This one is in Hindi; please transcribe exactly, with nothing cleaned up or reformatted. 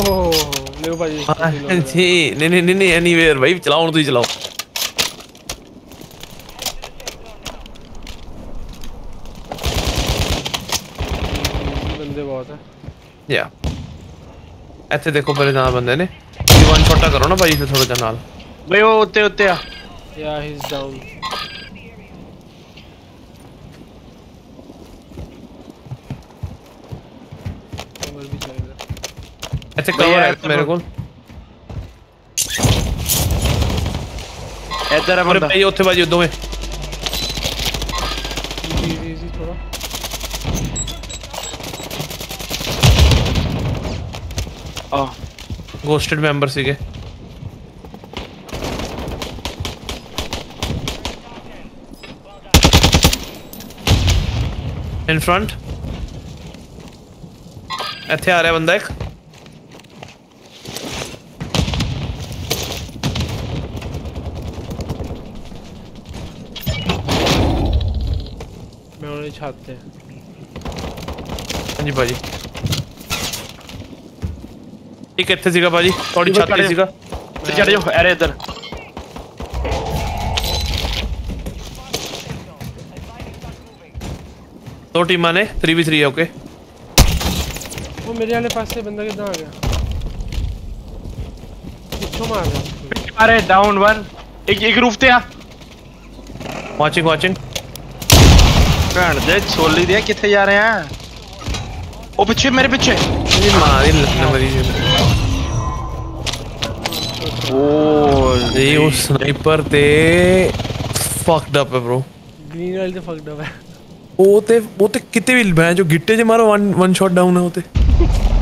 ले भाई जी नहीं नहीं नहीं एनीवेयर भाई चलाओ ना, तू ही चलाओ। बंदे बहुत है या ऐसे देखो पहले जहाँ बंदे ने वन शॉट करो ना भाई, थोड़ा जा नाल भाई वो उत्ते उत्ते आ या ही इज डाउन। कवर भी चाहिए ऐसे कवर है मेरे को इधर है बंदा भाई, उत्ते भाई दो में इजी इजी थोड़ा आ घोस्टेड मेंबर सीगे इन फ्रंट ਇੱਥੇ ਆ ਰਿਹਾ ਬੰਦਾ ਇੱਕ मैं उन्हें छाते हैं। हाँ जी भाजी एक ਇੱਥੇ ਸੀਗਾ ਭਾਜੀ ਥੋੜੀ ਛਾਤੀ ਸੀਗਾ ਤੇ ਚੜ ਜਾਓ ਅਰੇ ਇੱਧਰ दो टीमां ने थ्री वी थ्री है ओके। वो मेरे वाले पास से बंदा कितना आ गया किसको मार रहा अरे डाउन वन एक एक रूफ पे आ वाचिंग वाचिंग भैन दे छोली दे किथे जा रहे हैं ओ पीछे मेरे पीछे ये मार ही लगने वाली है ओ ये वो स्नाइपर ते फक्ड अप है ब्रो ग्रीन वाले तो फक्ड अप है वो ते वो ते कितने भी भैं जो गिट्टे जे मारो वन वन शॉट डाउन है वो ते